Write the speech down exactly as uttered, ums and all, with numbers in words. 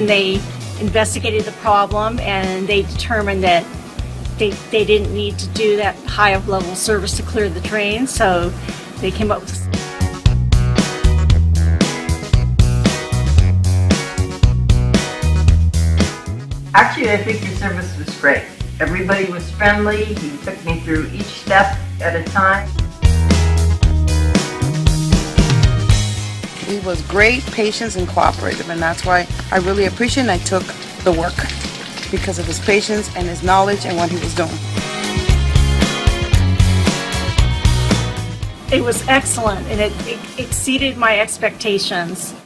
and they investigated the problem, and they determined that they, they didn't need to do that high of level service to clear the drain, so they came up with Actually, I think your service was great. Everybody was friendly. He took me through each step at a time. He was great, patient, and cooperative, and that's why I really appreciate and I took the work because of his patience and his knowledge and what he was doing. It was excellent, and it, it exceeded my expectations.